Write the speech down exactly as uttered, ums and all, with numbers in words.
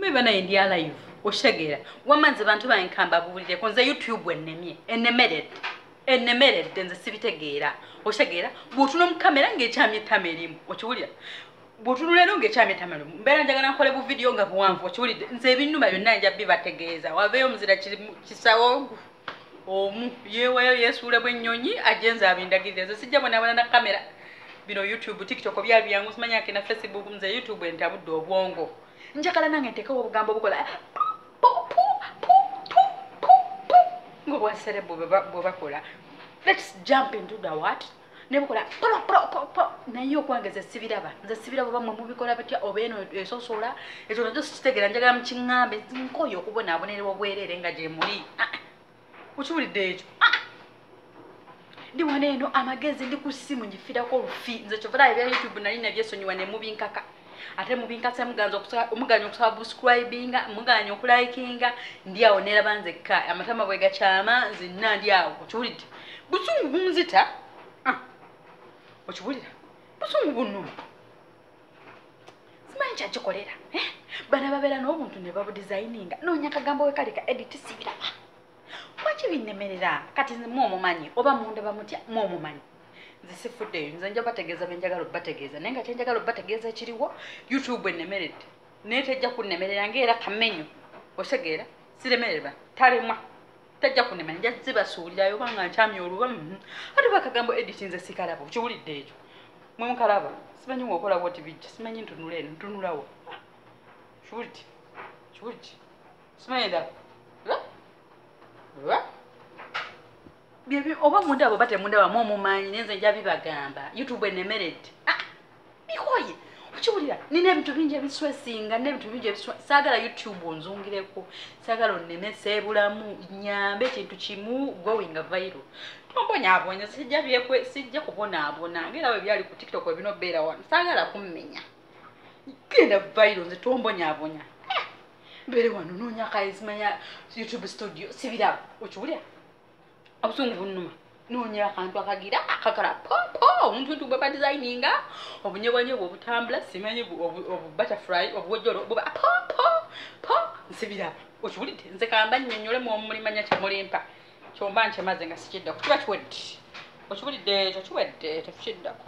meba na india live oshegera wamanze bantu bayinkamba bubulire konza YouTube ennemye ennemered ennemered nze sibitegeera oshegera butuno mu kamera ngechamye tamerimu okiwulira butuno lero ngechamye tamerimu mbera njagala nkole bu video nga buwanvu okiwulide nze ebinnuma byonna nja bibategeeza wabeyo muzira kisawo omu yeweyo yesuule bwennyonyi ajenza abindagirire nze sijja bona na kamera bino YouTube TikTok byali byangu simanya kena Facebook mze YouTube entabudde obwongo njagala nange ntekawo obugambo bukola ngo waserebo baba. Let's jump into the what? Nebukola pro pro pro pro na yo kwangeze sibiraba nze sibiraba bamwe mubikola batya obeno esosola ezo nazo sitegera njagala mchingambe nkoyo kubona abonerwa bwerere nga je muri ukiwulidde ekyo ndi waneno amagezi ndi kusimu njifira ko rufi nze chovula ya YouTube nali na byesonyiwa ne mubinkaka ate mubinkasa muganzo kusaba umuganyo kusaba subscribing muganyo kulikinga ndi aonera banze ka amatama bwe gachama zinna ndi awo ukiwulidde busungu bumuzita ah okiwulira busungu bunno simanyi kyakikolera eh bana babera n'obuntu ne babu designinga nonya kagambo we kalika edit sibiraba kwachi binnemerera kati mwomo manyi oba munda bamutya mwomo manyi zisifudde nze nja bategeza benjagalo bategeza nenga chenjagalo bategeza kiriwo YouTube ennemerede netejja kunnemerera ngera kamenyo osegera siremereba talemwa tajja kunnemerera nja zibasuulirayo banga nchamye oluba ati bakagambo editing ze sikalabo kiwulidde ekyo mwe mukalaba simanyi ngokola bwoti bijja simanyi ntunule ntunulawo kiwulidde kiwulidde simanyi da Wa? Bibi oba munda abo bate munda wa momo manyi nenze njabi bagamba YouTube ennemerede. Ah. Bikoye. Ukiwulira nina ebintu bingi ebiswesinga n'ebintu bingi ebiswa sagala YouTube onzungireko sagala onnemese bulamu nyambe kintu kimu going viral. Tombonya abonya sijja byekwe sijja kubona abona ngera we byali ku TikTok ebino bera wan sagala kummenya. Genda viral nze tombonya abonya. Mbere wano nonya kaizimanya YouTube studio sibira okiwulira abusungu bunuma nonya akantu akagira akakala popo omuntu ntu baba designinga obunyebwanye obutambula simanyi obu butterfly obwojolo boba popo po sibira okiwulide nze kamba nnyonyole mu mulimanya kyamulimpa kyomba nkyemaze nga sikidda kukiba kiwedde okiwulide ekyo kiwedde tekidda